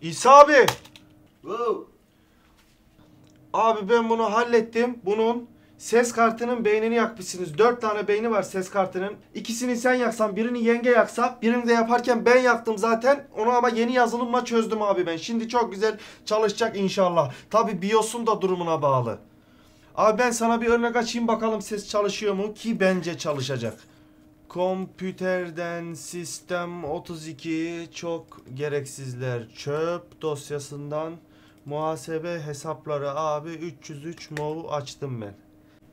İsa abi. Wow. Abi ben bunu hallettim. Bunun ses kartının beynini yakmışsınız. 4 tane beyni var ses kartının. İkisini sen yaksan, birini yenge yaksa, birini de yaparken ben yaktım zaten. Onu ama yeni yazılımla çözdüm abi ben. Şimdi çok güzel çalışacak inşallah. Tabi BIOS'un da durumuna bağlı. Abi ben sana bir örnek açayım bakalım ses çalışıyor mu, ki bence çalışacak. Kompüterden sistem 32 çok gereksizler çöp dosyasından muhasebe hesapları abi 303 MOV açtım ben.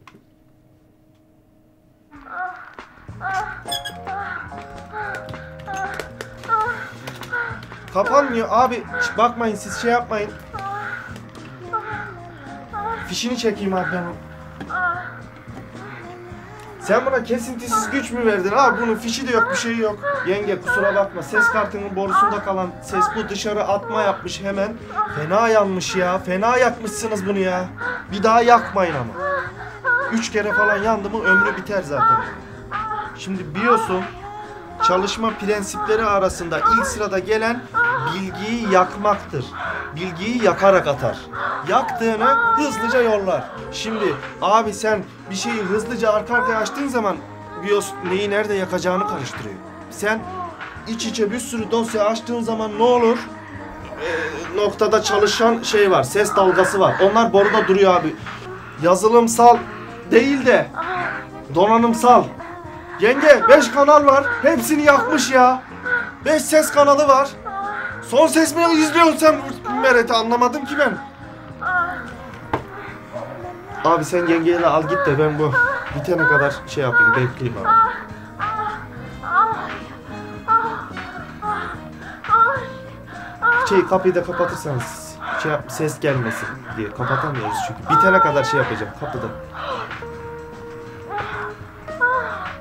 Kapanmıyor abi, bakmayın siz, şey yapmayın. Fişini çekeyim abi ben. Sen buna kesintisiz güç mü verdin abi? Bunun fişi de yok, bir şey yok. Yenge kusura bakma, ses kartının borusunda kalan ses bu, dışarı atma yapmış hemen. Fena yanmış ya, fena yakmışsınız bunu ya. Bir daha yakmayın ama. 3 kere falan yandı mı ömrü biter zaten. Şimdi BIOS'un çalışma prensipleri arasında ilk sırada gelen bilgiyi yakmaktır. Bilgiyi yakarak atar. Yaktığını hızlıca yollar. Şimdi abi sen bir şeyi hızlıca arka arkaya açtığın zaman BIOS neyi nerede yakacağını karıştırıyor. Sen iç içe bir sürü dosya açtığın zaman ne olur? Noktada çalışan şey var, ses dalgası var. Onlar boruda duruyor abi. Yazılımsal değil de donanımsal. Yenge 5 kanal var. Hepsini yakmış ya. 5 ses kanalı var. Son ses mi izliyorsun sen Meret'i, anlamadım ki ben. Abi sen yengeyle al git de ben bu bitene kadar şey yapayım, bekleyeyim abi. Kapıyı da kapatırsanız ses gelmesin diye kapatamıyoruz çünkü. Bitene kadar şey yapacağım kapıda.